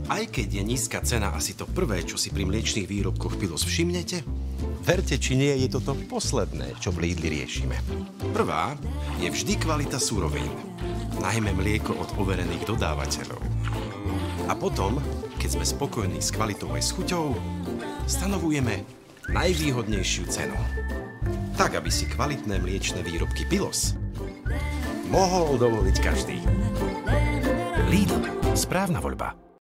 Aj keď je nízka cena asi to prvé, čo si pri mliečnych výrobkoch Pilos všimnete, verte či nie, je toto posledné, čo v Lidli riešime. Prvá je vždy kvalita surovín, najmä mlieko od overených dodávateľov. A potom, keď sme spokojní s kvalitou aj s chuťou, stanovujeme najvýhodnejšiu cenu. Tak, aby si kvalitné mliečne výrobky Pilos mohol dovoliť každý. Lidl. Správna voľba.